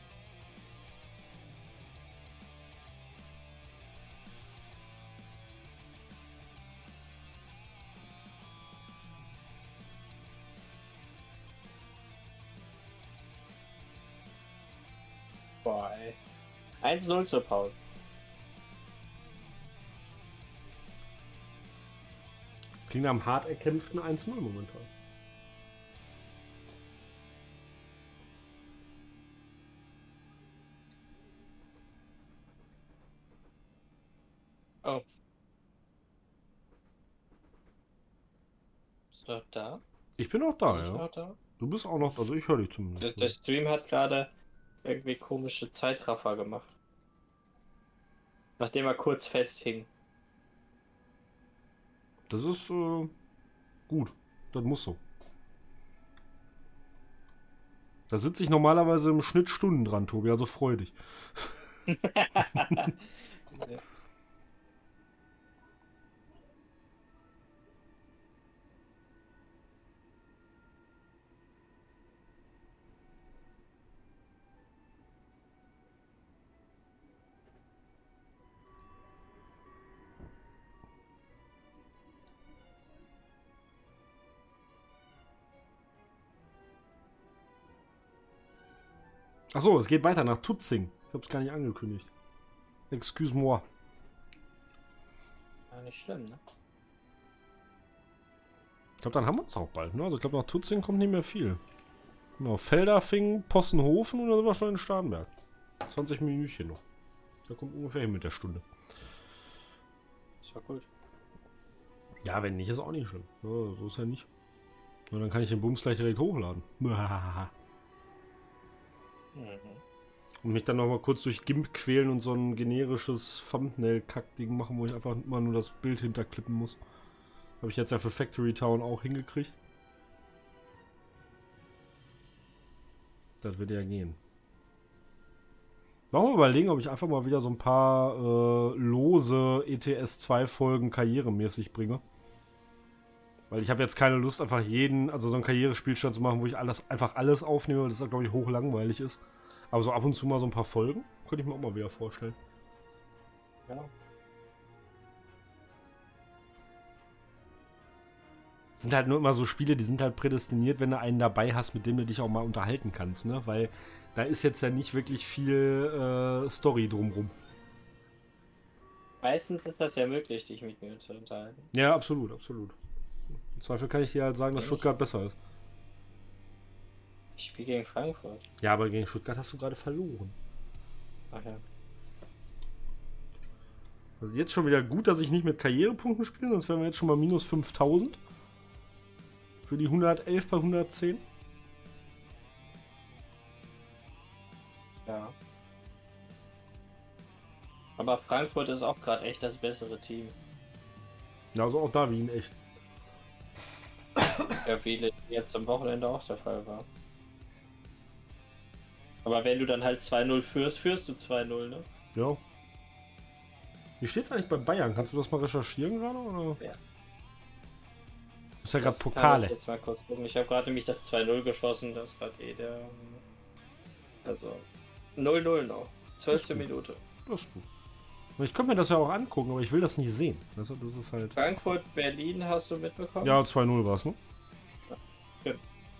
Boah, ey. eins null zur Pause. Klingt am hart erkämpften eins null momentan. Oh. Bist du noch da? Ich bin auch da, Bin ich ja. noch da? Du bist auch noch, also ich höre dich Der, zumindest. der Stream hat gerade irgendwie komische Zeitraffer gemacht. Nachdem er kurz festhing. Das ist äh, gut. Das muss so. Da sitze ich normalerweise im Schnitt Stunden dran, Tobi, also freu dich. Achso, es geht weiter nach Tutzing. Ich habe es gar nicht angekündigt. Excuse-moi. Ja, nicht schlimm, ne? Ich glaube, dann haben wir es auch bald. Ne? Also ich glaube, nach Tutzing kommt nicht mehr viel. Genau, Feldafing, Possenhofen und dann sind wir schon in Starnberg. zwanzig Minütchen noch. Da kommt ungefähr hin mit der Stunde. Ist ja gut. Ja, wenn nicht, ist auch nicht schlimm. Ja, so ist ja nicht. Und dann kann ich den Bums gleich direkt hochladen. Mhm. Und mich dann noch mal kurz durch GIMP quälen und so ein generisches Thumbnail-Kack-Ding machen, wo ich einfach immer nur das Bild hinterklippen muss. Habe ich jetzt ja für Factory Town auch hingekriegt. Das wird ja gehen. Wollen wir überlegen, ob ich einfach mal wieder so ein paar äh, lose E T S zwei Folgen karrieremäßig bringe. Weil ich habe jetzt keine Lust, einfach jeden, also so einen Karrierespielstand zu machen, wo ich alles, einfach alles aufnehme, weil das, glaube ich, hochlangweilig ist. Aber so ab und zu mal so ein paar Folgen, könnte ich mir auch mal wieder vorstellen. Ja. Sind halt nur immer so Spiele, die sind halt prädestiniert, wenn du einen dabei hast, mit dem du dich auch mal unterhalten kannst, ne? Weil da ist jetzt ja nicht wirklich viel äh, Story drumrum. Meistens ist das ja möglich, dich mit mir zu unterhalten. Ja, absolut, absolut. Im Zweifel kann ich dir halt sagen, dass Stuttgart besser ist. Ich spiele gegen Frankfurt. Ja, aber gegen Stuttgart hast du gerade verloren. Ach ja. Also jetzt schon wieder gut, dass ich nicht mit Karrierepunkten spiele, sonst wären wir jetzt schon mal minus fünftausend. Für die hundertelf bei hundertzehn. Ja. Aber Frankfurt ist auch gerade echt das bessere Team. Ja, also auch da Wien echt. Ja, wie jetzt am Wochenende auch der Fall war. Aber wenn du dann halt zwei null führst, führst du zwei null, ne? Ja. Wie steht's eigentlich bei Bayern? Kannst du das mal recherchieren gerade? Oder? Ja. Das ist ja gerade Das kann Pokale. ich jetzt mal kurz gucken. Ich habe gerade nämlich das zwei null geschossen, das ist gerade eh der... Also, null null noch. zwölfte Minute. Das ist gut. Ich könnte mir das ja auch angucken, aber ich will das nicht sehen. Das, das ist halt... Frankfurt, Berlin hast du mitbekommen? Ja, zwei null war es, ne? Ja.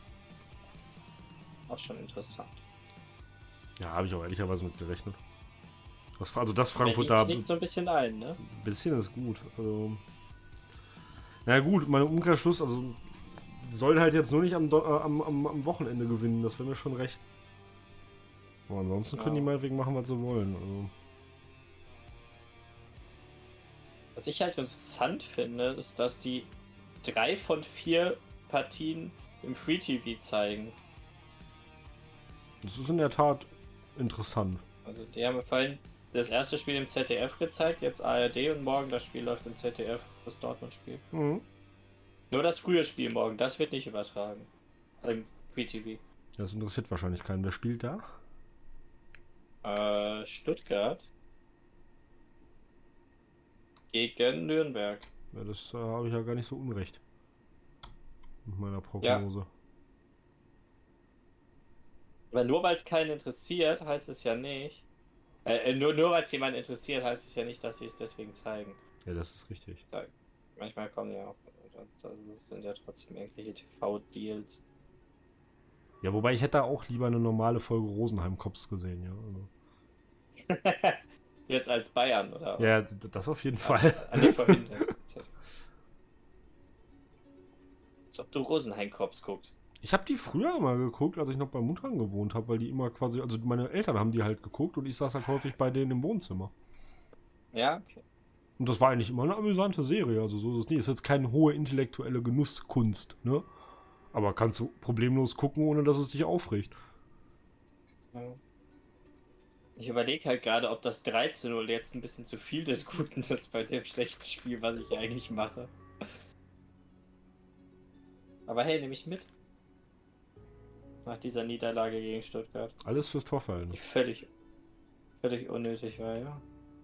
Auch schon interessant. Ja, habe ich auch ehrlicherweise mit gerechnet. Das, also das Frankfurt Berlin da... schlägt so ein bisschen ein, ne? Ein bisschen ist gut. Also... Na gut, mein Umkehrschluss, also... Soll halt jetzt nur nicht am, Do äh, am, am, am Wochenende gewinnen, das wäre mir schon recht. Aber ansonsten Ja. können die meinetwegen machen, was sie wollen. Also... Was ich halt interessant finde, ist, dass die drei von vier Partien im Free T V zeigen. Das ist in der Tat interessant. Also die haben vorhin das erste Spiel im Z D F gezeigt, jetzt A R D und morgen das Spiel läuft im Z D F, das Dortmund-Spiel. Mhm. Nur das frühe Spiel morgen, das wird nicht übertragen. Im Free T V. Das interessiert wahrscheinlich keinen. Wer spielt da? Äh, Stuttgart gegen Nürnberg. Ja, das äh, habe ich ja gar nicht so unrecht. Mit meiner Prognose. Ja. Aber nur weil es keinen interessiert, heißt es ja nicht. Äh, nur nur weil es jemanden interessiert, heißt es ja nicht, dass sie es deswegen zeigen. Ja, das ist richtig. Ja, manchmal kommen ja auch. Das sind ja trotzdem irgendwelche T V-Deals. Ja, wobei ich hätte auch lieber eine normale Folge Rosenheim-Cops gesehen, ja. Also. Jetzt als Bayern, oder? Ja, das auf jeden Fall. An die vorhin. Als ob du Rosenheim-Cops guckst. Ich habe die früher mal geguckt, als ich noch bei Muttern gewohnt habe, weil die immer quasi, also meine Eltern haben die halt geguckt und ich saß halt häufig bei denen im Wohnzimmer. Ja, okay. Und das war eigentlich immer eine amüsante Serie, also so ist es nicht. Ist jetzt keine hohe intellektuelle Genusskunst, ne? Aber kannst du problemlos gucken, ohne dass es dich aufregt. Ja. Ich überlege halt gerade, ob das drei zu null jetzt ein bisschen zu viel des Guten ist bei dem schlechten Spiel, was ich eigentlich mache. Aber hey, nehme ich mit. Nach dieser Niederlage gegen Stuttgart. Alles fürs Torverhältnis. Die völlig, völlig unnötig war, ja.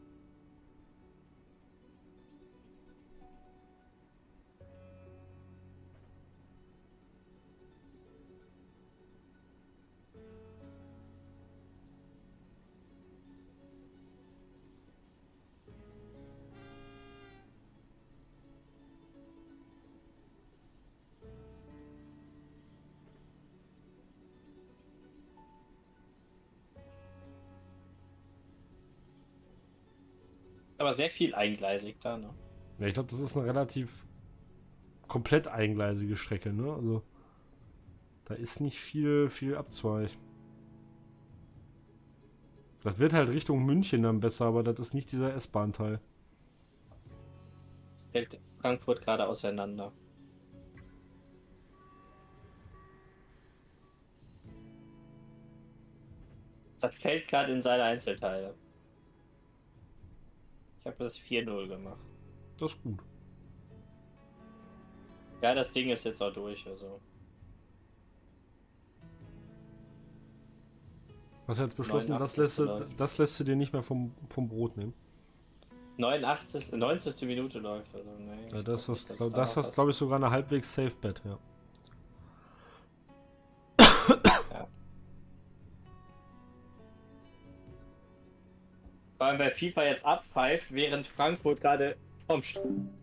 Aber sehr viel eingleisig da, ne? Ja, ich glaube, das ist eine relativ komplett eingleisige Strecke, ne? Also da ist nicht viel, viel Abzweig. Das wird halt Richtung München dann besser, aber das ist nicht dieser S-Bahn-Teil. Jetzt fällt Frankfurt gerade auseinander. Zerfällt gerade in seine Einzelteile. Ich habe das vier null gemacht. Das ist gut. Ja, das Ding ist jetzt auch durch, also. Hast du jetzt beschlossen, das lässt, du, das lässt du dir nicht mehr vom, vom Brot nehmen? neunundachtzigste neunzigste Minute läuft. Also, nee, Ja, das nicht, ist, dass das da noch ist glaube ich, sogar eine halbwegs safe Bet, ja. Ja. Vor allem, weil FIFA jetzt abpfeift, während Frankfurt gerade vom St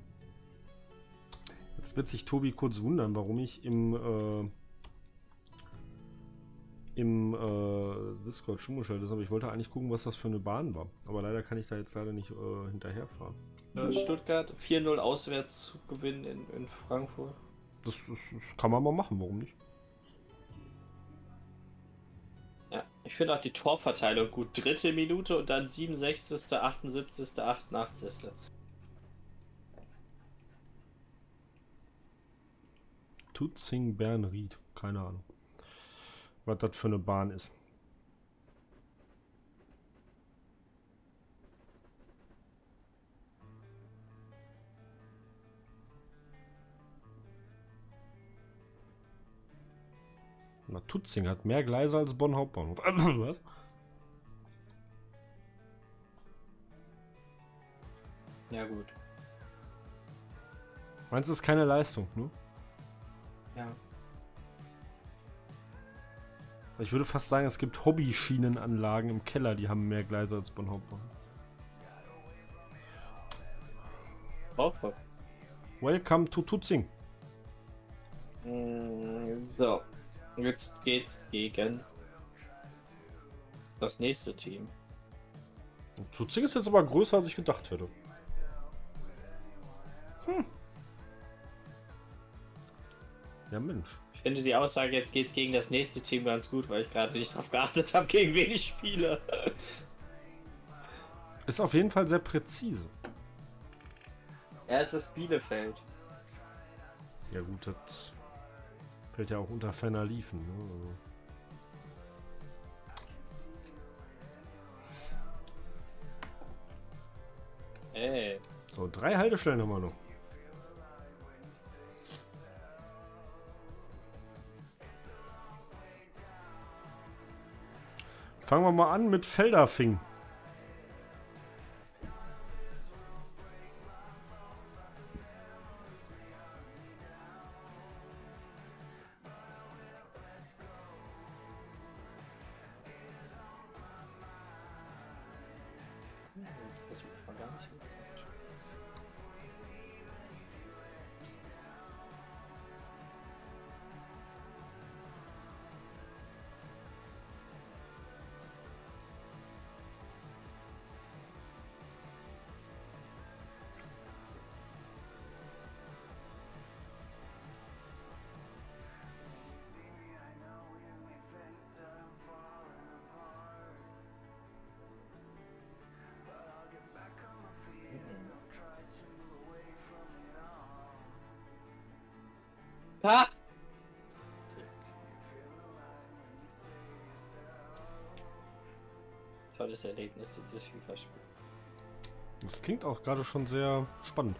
Jetzt wird sich Tobi kurz wundern, warum ich im äh, im äh, Discord schon geschaltet ist, aber ich wollte eigentlich gucken, was das für eine Bahn war. Aber leider kann ich da jetzt leider nicht äh, hinterherfahren. Stuttgart vier null auswärts gewinnen in, in Frankfurt. Das, das, das kann man mal machen, warum nicht? Ja, ich finde auch die Torverteilung gut. Dritte Minute und dann siebenundsechzigste, achtundsiebzigste, achtundachtzigste Tutzing Bernried, keine Ahnung, was das für eine Bahn ist. Na, Tutzing hat mehr Gleise als Bonn Hauptbahnhof. Was? Ja, gut. Meinst du, ist keine Leistung, ne? Ja. Ich würde fast sagen, es gibt Hobbyschienenanlagen im Keller, die haben mehr Gleise als Bonn Hauptbahnhof. Hoffe. Welcome to Tutzing. So. Jetzt geht's gegen das nächste Team. Tutzing ist jetzt aber größer, als ich gedacht hätte. Hm. Ja, Mensch. Ich finde die Aussage, jetzt geht's gegen das nächste Team ganz gut, weil ich gerade nicht darauf geachtet habe, gegen wen ich spiele. Ist auf jeden Fall sehr präzise. Ja, es ist Bielefeld. Ja gut, das fällt ja auch unter ferner Liefen. Ne? Ey. So, drei Haltestellen haben wir noch. Fangen wir mal an mit Feldafing. Das wird man gar nicht. Ha! Tolles Erlebnis, dieses FIFA-Spiel. Das klingt auch gerade schon sehr spannend.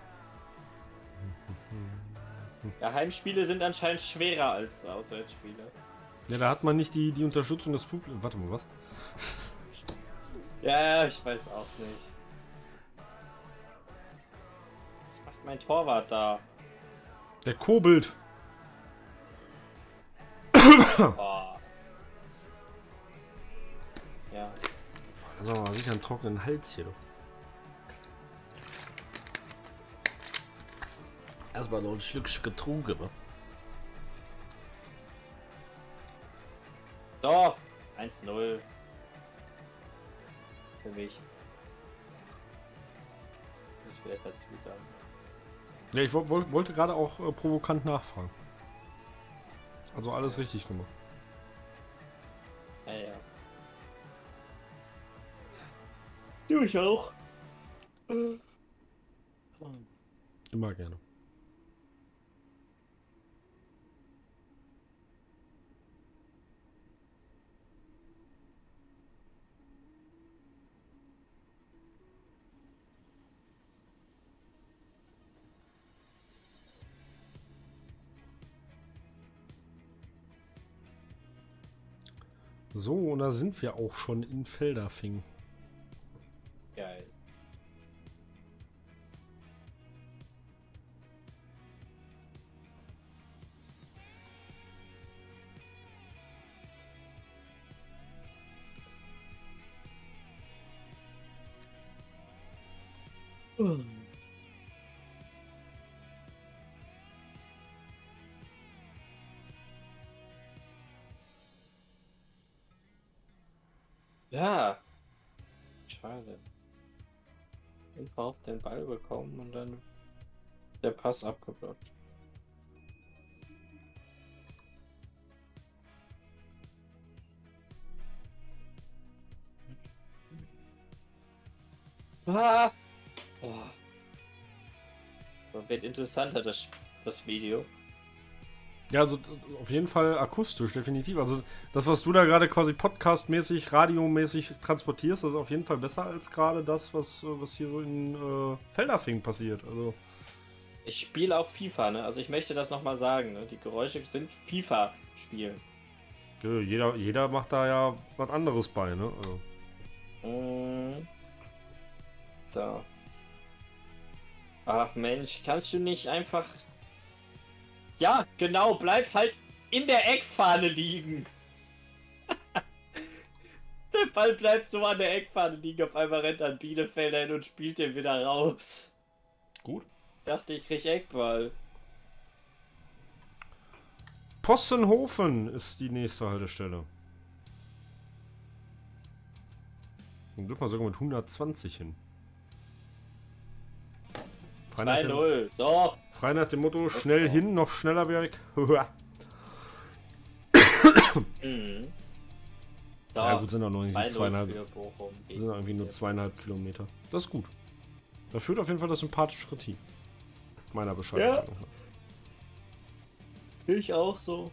Ja, Heimspiele sind anscheinend schwerer als Auswärtsspiele. Ja, da hat man nicht die, die Unterstützung des Publikums. Warte mal, was? Ja, ich weiß auch nicht. Was macht mein Torwart da? Der Kobelt. Oh. Ja. Das ist aber sicher einen trockenen Hals hier. Doch. Erstmal noch ein Schlückchen getrunken, ne? So, eins null. Für mich. Muss ich vielleicht dazu sagen. Ja, ich wo wollte gerade auch äh, provokant nachfragen. Also alles richtig gemacht. Ja, ja. Du, ich auch. Immer gerne. So, und da sind wir auch schon in Feldafing. Geil. Ja. Schade. Einfach auf den Ball bekommen und dann der Pass abgeblockt. Ah! Oh. So wird interessanter das, das Video. Ja, also auf jeden Fall akustisch, definitiv. Also das, was du da gerade quasi podcastmäßig, radiomäßig transportierst, das ist auf jeden Fall besser als gerade das, was, was hier so in äh, Feldafing passiert. Also Ich spiele auch FIFA, ne? Also ich möchte das nochmal sagen, ne? Die Geräusche sind FIFA-Spielen. ja, jeder, jeder macht da ja was anderes bei, ne? Also. Mm. So. Ach Mensch, kannst du nicht einfach... Ja, genau, bleib halt in der Eckfahne liegen. Der Ball bleibt so an der Eckfahne liegen, auf einmal rennt an Bielefelder hin und spielt den wieder raus. Gut. Dachte, ich krieg Eckball. Possenhofen ist die nächste Haltestelle. Dann dürfen wir sogar mit hundertzwanzig hin. zwei null, so. Frei nach dem Motto, schnell okay. Hin, noch schneller weg. mhm. So, ja gut, sind auch nur irgendwie zweieinhalb, sind irgendwie nur jetzt. zweieinhalb Kilometer. Das ist gut. Da führt auf jeden Fall das sympathischere Team. Meiner Bescheid. Ja. Ich auch so.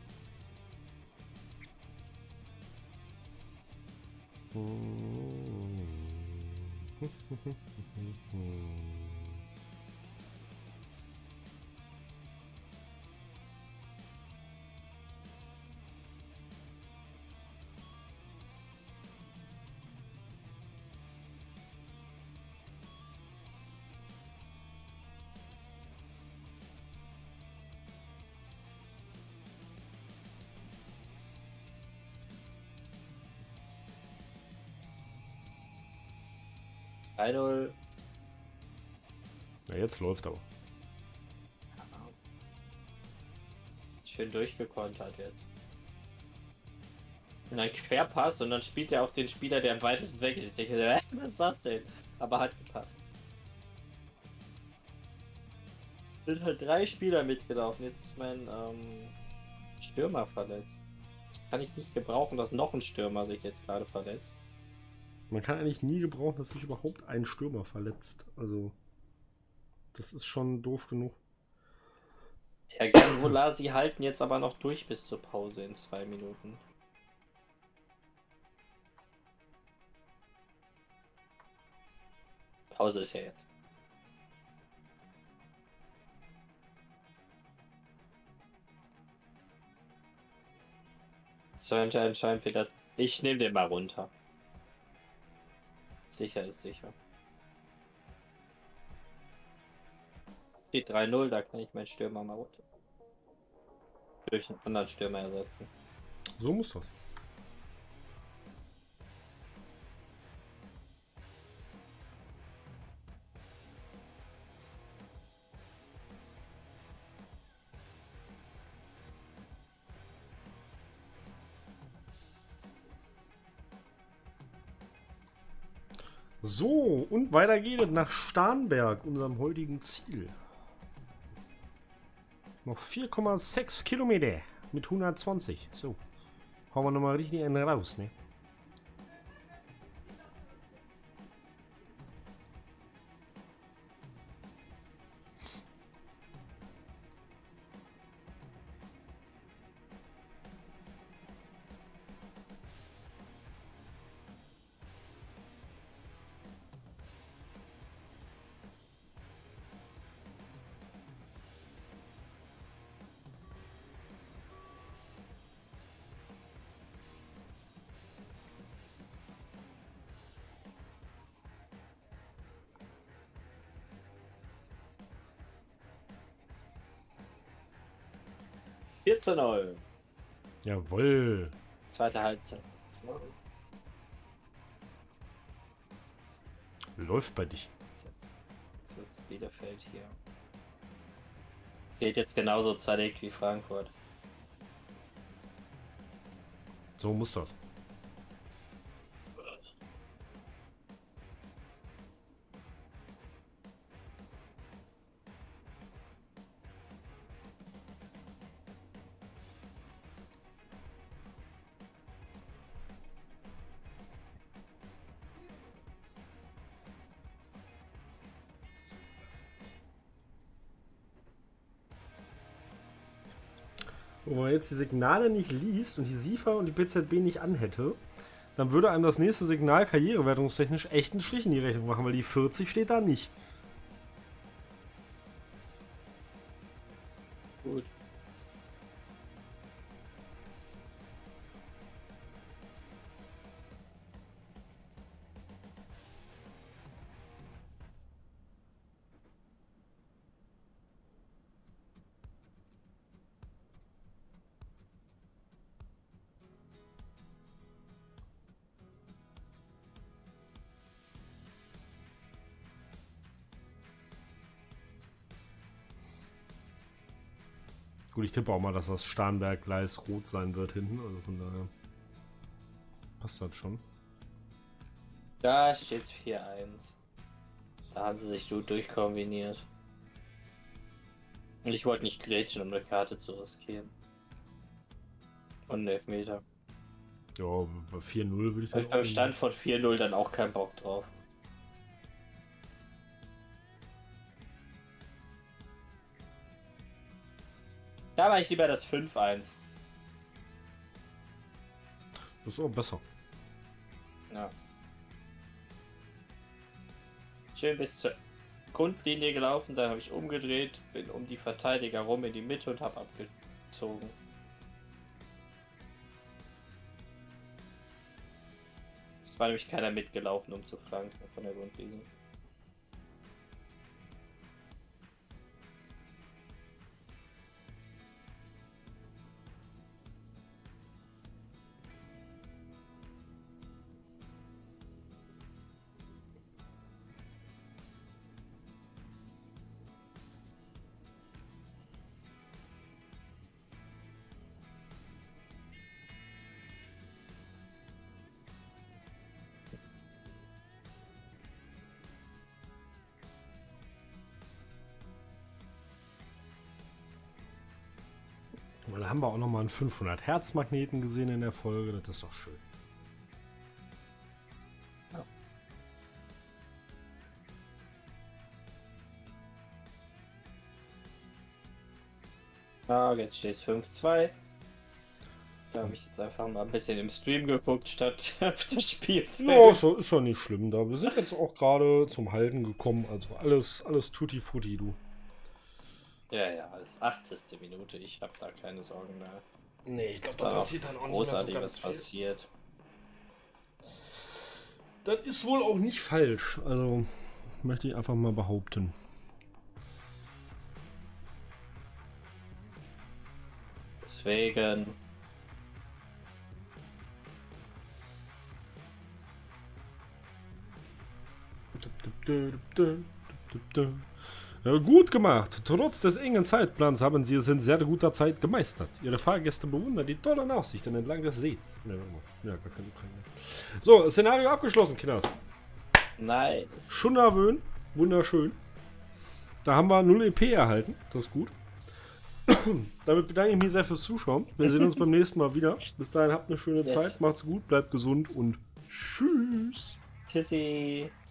drei null. Ja, jetzt läuft aber. Schön durchgekontert jetzt. Und ein Querpass und dann spielt er auf den Spieler, der am weitesten weg ist. Ich denke, äh, was ist das denn? Aber hat gepasst. Sind halt drei Spieler mitgelaufen. Jetzt ist mein ähm, Stürmer verletzt. Das kann ich nicht gebrauchen, dass noch ein Stürmer sich jetzt gerade verletzt. Man kann eigentlich nie gebrauchen, dass sich überhaupt ein Stürmer verletzt. Also, das ist schon doof genug. Ja, Ganvola, sie halten jetzt aber noch durch bis zur Pause in zwei Minuten. Pause ist ja jetzt. So anscheinend wieder. Ich nehme den mal runter. Sicher ist sicher. Die drei null, da kann ich meinen Stürmer mal runter. Durch einen anderen Stürmer ersetzen. So muss das. So, und weiter geht es nach Starnberg, unserem heutigen Ziel. Noch vier Komma sechs Kilometer mit hundertzwanzig. So, hauen wir nochmal richtig einen raus, ne? vier zu null. Jawohl. Zweite Halbzeit. Läuft bei dich. jetzt ist Bielefeld hier. Geht jetzt genauso zerlegt wie Frankfurt. So muss das. Wenn man jetzt die Signale nicht liest und die SIFA und die B Z B nicht anhätte, dann würde einem das nächste Signal karrierewertungstechnisch echt einen Strich in die Rechnung machen, weil die vierzig steht da nicht. Gut. Gut, ich tippe auch mal, dass das Starnberg-Gleis rot sein wird hinten, also von daher passt das schon. Da steht's vier eins. Da haben sie sich gut durchkombiniert. Und ich wollte nicht grätschen, um eine Karte zu riskieren. Und einen Elfmeter. Ja, bei vier null würde ich Hab ich dann beim auch Stand von vier null dann auch keinen Bock drauf. Da mache ich lieber das fünf eins. Das ist auch besser. Ja. Schön bis zur Grundlinie gelaufen, dann habe ich umgedreht, bin um die Verteidiger rum in die Mitte und habe abgezogen. Es war nämlich keiner mitgelaufen, um zu flanken von der Grundlinie. Und da haben wir auch nochmal einen fünfhundert Hertz Magneten gesehen in der Folge, das ist doch schön. Ah, jetzt steht es fünf zwei. Da habe ich jetzt einfach mal ein bisschen im Stream geguckt, statt auf das Spiel. Ja, ist doch, ist doch nicht schlimm da. Wir sind jetzt auch gerade zum Halten gekommen, also alles, alles tutti frutti, du. Ja, ja, als achtzigste Minute. Ich habe da keine Sorgen mehr. Nee, ich glaube, da passiert dann auch großartig was passiert. Das ist wohl auch nicht falsch, also möchte ich einfach mal behaupten. Deswegen. Ja, gut gemacht. Trotz des engen Zeitplans haben Sie es in sehr guter Zeit gemeistert. Ihre Fahrgäste bewundern die tollen Aussichten entlang des Sees. Ja, gar keine Ukraine. So, Szenario abgeschlossen, Kinders. Nice. Schon nervös. Wunderschön. Da haben wir null E P erhalten. Das ist gut. Damit bedanke ich mich sehr fürs Zuschauen. Wir sehen uns beim nächsten Mal wieder. Bis dahin habt eine schöne Yes. Zeit. Macht's gut, bleibt gesund und tschüss. Tschüssi.